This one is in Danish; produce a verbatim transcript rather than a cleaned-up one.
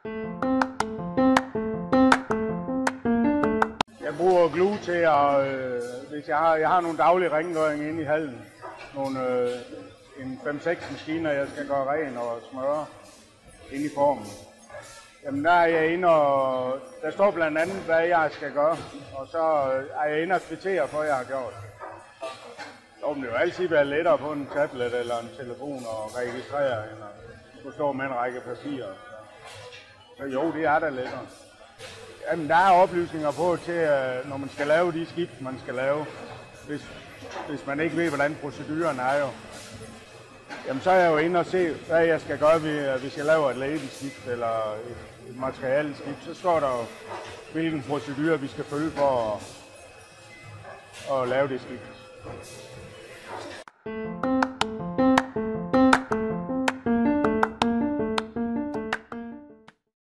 Jeg bruger Gluu til at, øh, hvis jeg har, jeg har nogle daglige rengøring inde i hallen. Nogle, øh, en fem seks maskiner, jeg skal gøre ren og smøre inde i formen. Jamen der er jeg inde og, der står blandt andet, hvad jeg skal gøre. Og så er jeg inde og kvittere for, hvad jeg har gjort. Så det vil jo altid være lettere på en tablet eller en telefon og registrere, end at skulle stå med en række papirer. Så jo, det er da lettere. Jamen, der er oplysninger på til, når man skal lave de skift, man skal lave. Hvis, hvis man ikke ved, hvordan proceduren er jo. Jamen, så er jeg jo inde og se, hvad jeg skal gøre, hvis jeg laver et labelskift eller et, et materialeskift. Så står der jo, hvilken procedure vi skal følge for at, at lave det skift.